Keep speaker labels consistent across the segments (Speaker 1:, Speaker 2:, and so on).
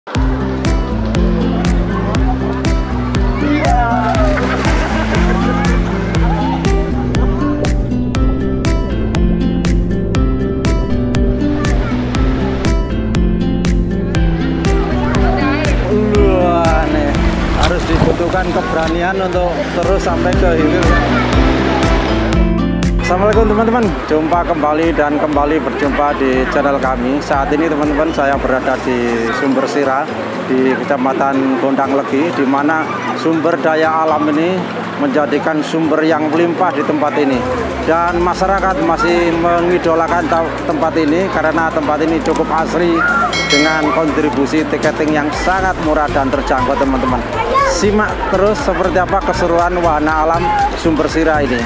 Speaker 1: Harus dibutuhkan keberanian untuk terus sampai ke hilir. Assalamualaikum teman-teman, jumpa kembali berjumpa di channel kami. Saat ini teman-teman saya berada di Sumber Sira di Kecamatan Gondang Legi, di mana sumber daya alam ini menjadikan sumber yang melimpah di tempat ini, dan masyarakat masih mengidolakan tempat ini karena tempat ini cukup asri dengan kontribusi tiketing yang sangat murah dan terjangkau teman-teman. Simak terus seperti apa keseruan wahana alam Sumber Sira ini.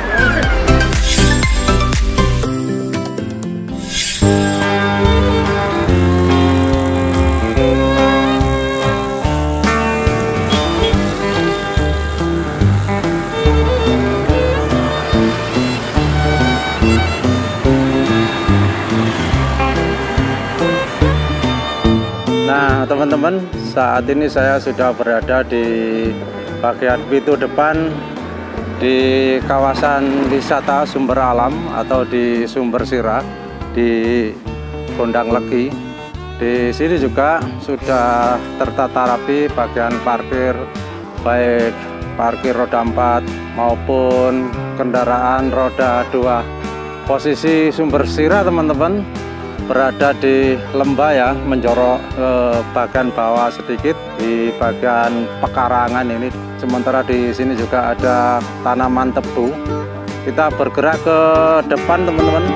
Speaker 1: Nah teman-teman, saat ini saya sudah berada di bagian pintu depan di kawasan wisata sumber alam atau di Sumber Sira di Gondang Legi. Di sini juga sudah tertata rapi bagian parkir, baik parkir roda 4 maupun kendaraan roda 2. Posisi Sumber Sira teman-teman berada di lembah ya, menjorok ke bagian bawah sedikit di bagian pekarangan ini. Sementara di sini juga ada tanaman tebu. Kita bergerak ke depan teman-teman.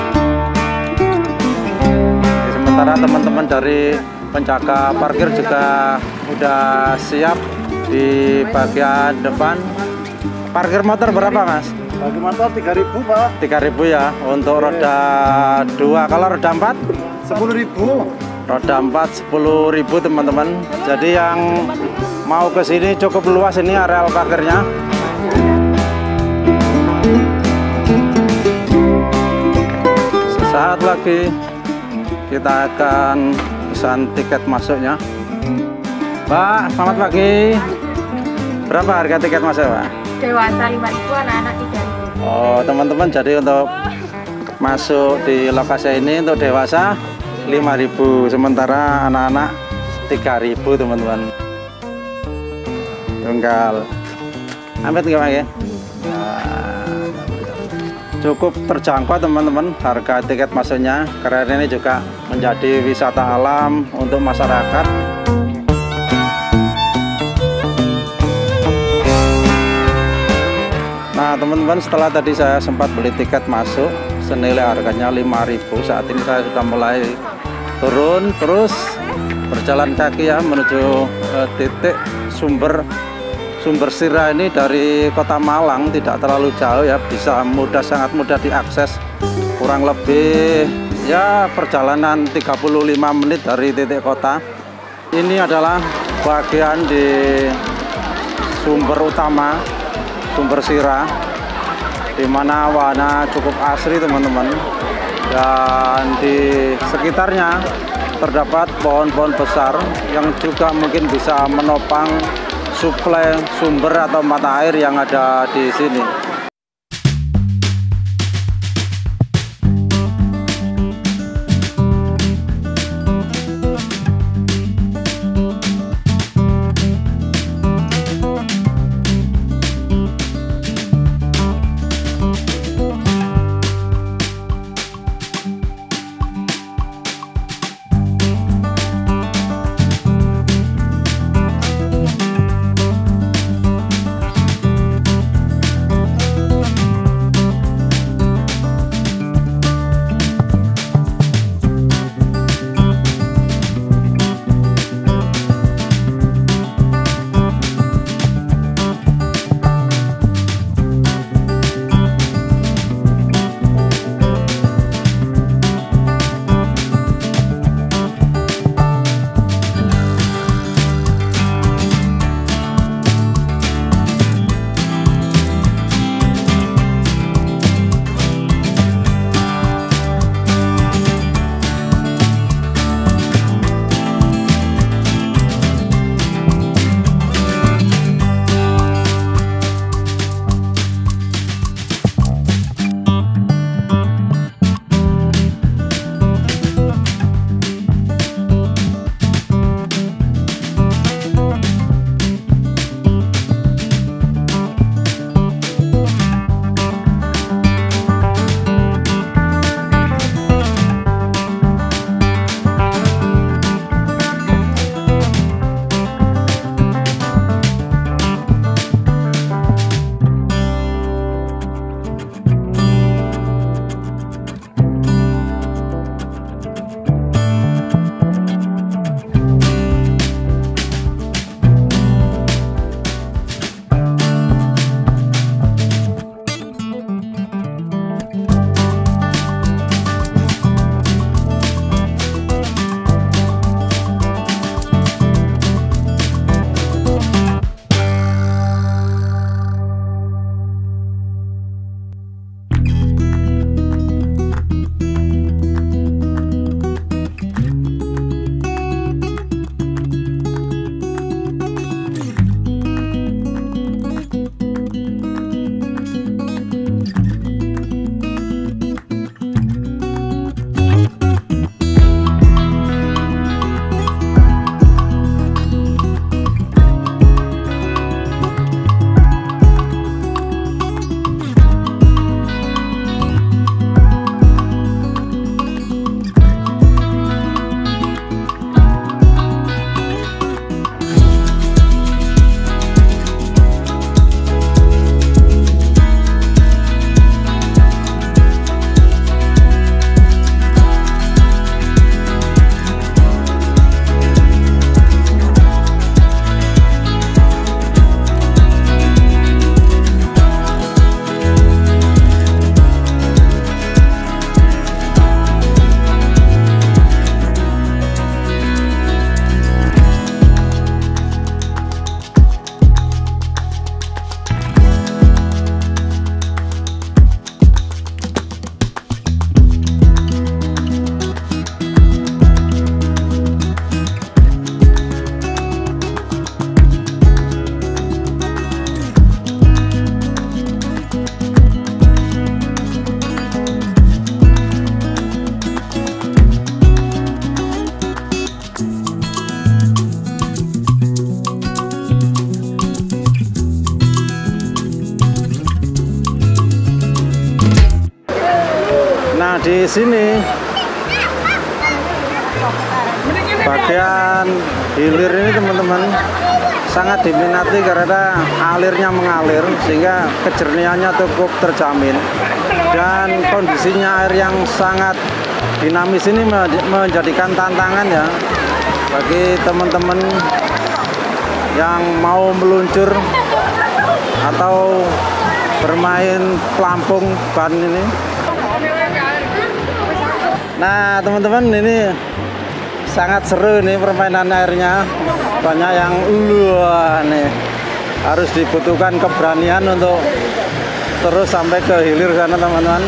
Speaker 1: Sementara teman-teman dari penjaga parkir juga udah siap di bagian depan. Parkir motor berapa mas?
Speaker 2: Parkir motor 3.000 Pak.
Speaker 1: 3.000 ya untuk roda 2. Kalau roda 4?
Speaker 2: 10.000.
Speaker 1: Roda 4 10.000 teman-teman. Jadi yang mau ke sini cukup luas ini areal parkirnya. Sesaat lagi kita akan pesan tiket masuknya. Mbak, selamat pagi. Berapa harga tiket masuk, Pak?
Speaker 3: Dewasa 5.000, anak-anak 3.000.
Speaker 1: Oh teman-teman, jadi untuk masuk di lokasi ini untuk dewasa 5.000, sementara anak-anak 3.000 teman-teman. Tunggal ampet nggak Pak ya? Nah, cukup terjangkau teman-teman harga tiket masuknya, karena ini juga menjadi wisata alam untuk masyarakat. Nah teman-teman, setelah tadi saya sempat beli tiket masuk senilai harganya 5.000, saat ini saya sudah mulai turun terus berjalan kaki ya menuju titik Sumber Sira ini. Dari kota Malang tidak terlalu jauh ya, bisa sangat mudah diakses, kurang lebih ya perjalanan 35 menit dari titik kota. Ini adalah bagian di sumber utama Sumber Sira, di mana wahana cukup asri teman-teman, dan di sekitarnya terdapat pohon-pohon besar yang juga mungkin bisa menopang suplai sumber atau mata air yang ada di sini. di sini bagian hilir ini teman-teman sangat diminati karena alirnya mengalir sehingga kejernihannya cukup terjamin, dan kondisinya air yang sangat dinamis ini menjadikan tantangan ya bagi teman-teman yang mau meluncur atau bermain pelampung ban ini. Nah teman-teman, ini sangat seru nih permainan airnya, banyak yang wah nih, harus dibutuhkan keberanian untuk terus sampai ke hilir sana teman-teman.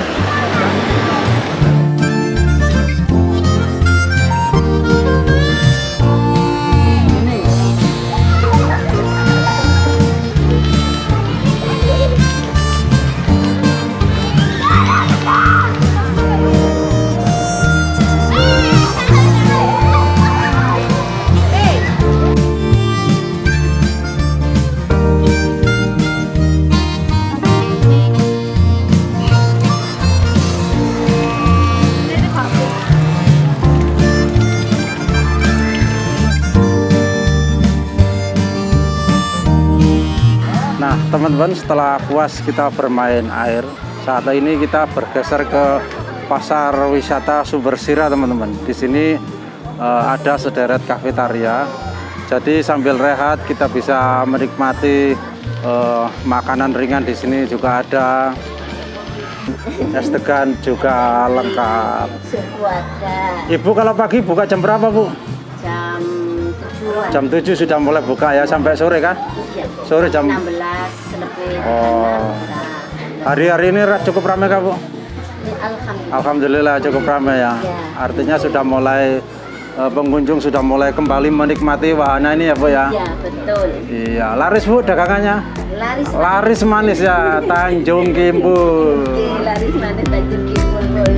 Speaker 1: Nah teman-teman, setelah puas kita bermain air, saat ini kita bergeser ke pasar wisata Sumber Sira teman-teman. Di sini ada sederet kafetaria, jadi sambil rehat kita bisa menikmati makanan ringan. Di sini juga ada es degan juga lengkap. Ibu kalau pagi buka jam berapa Bu? Jam 7 sudah mulai buka ya, sampai sore kan? Sore jam
Speaker 3: 16 lebih.
Speaker 1: Oh, hari-hari ini cukup ramai kah Bu? Alhamdulillah cukup ramai ya. Artinya sudah mulai pengunjung sudah mulai kembali menikmati wahana ini ya Bu ya?
Speaker 3: Iya betul.
Speaker 1: Iya, laris Bu dagangannya? Laris manis ya, Tanjung Kimpul.
Speaker 3: Laris manis Tanjung Kimpul.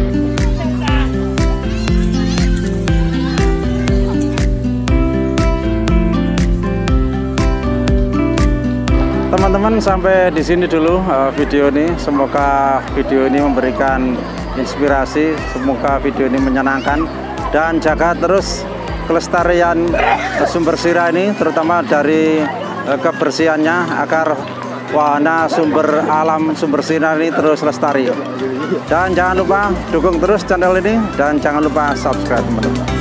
Speaker 1: Teman-teman, sampai di sini dulu video ini. Semoga video ini memberikan inspirasi, semoga video ini menyenangkan, dan jaga terus kelestarian Sumber Sira ini, terutama dari kebersihannya agar wahana sumber alam Sumber Sira ini terus lestari. Dan jangan lupa dukung terus channel ini, dan jangan lupa subscribe teman-teman.